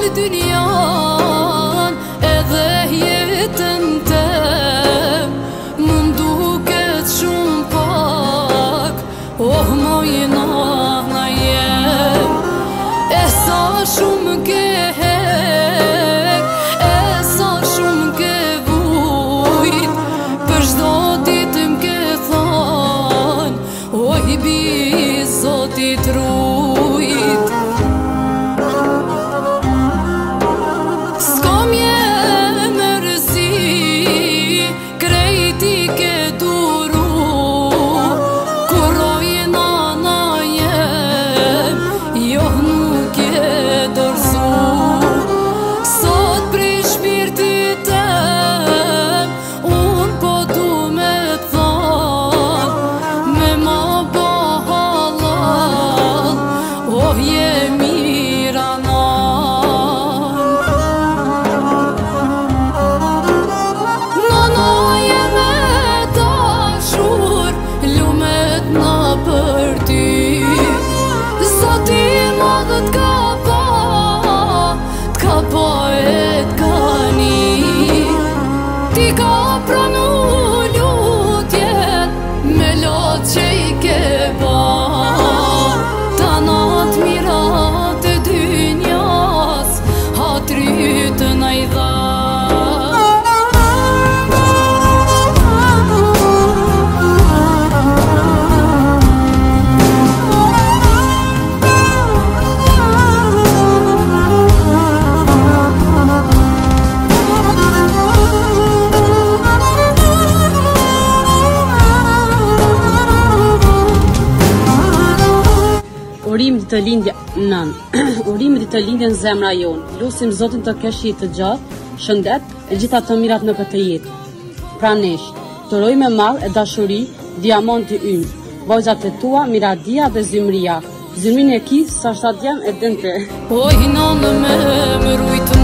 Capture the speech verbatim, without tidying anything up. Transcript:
dynjan edhe jetën tem, më nduket shumë pak, oh mojna na jem, e sa shumë ke hek, e sa shumë ke vujt, për çdo ditë m'ke thon, oj bi Zotit rujt. S'kam je mërzi, krejti ke duru, kur rojna na jem, jo nuk je dorzu. Sot prej shpirtit tem, unë po du me thon, me ma bo halal, oh je mira nan. Nana je me dashur, lumet na për ty, Zoti madhë t'ka pa, t'ka pa e t'ka ni, ti ka pranu lutjet, me lot që i ke ba, tanat mirat e dynjas, hatrit na i dha. Urim ditë lindja nën. Urim ditë lindja në zemra jonë. Lusim Zotin të kesh jetë të gjatë, shëndet e gjitha të mirat në këtë jetë. Pra nesh, të roj me mall e dashuri, diamanti ynë, vojzat e tua, miradia dhe zymria. Zymrin e ki, sa shtat jam e dente. Oj, nanë me më rujtë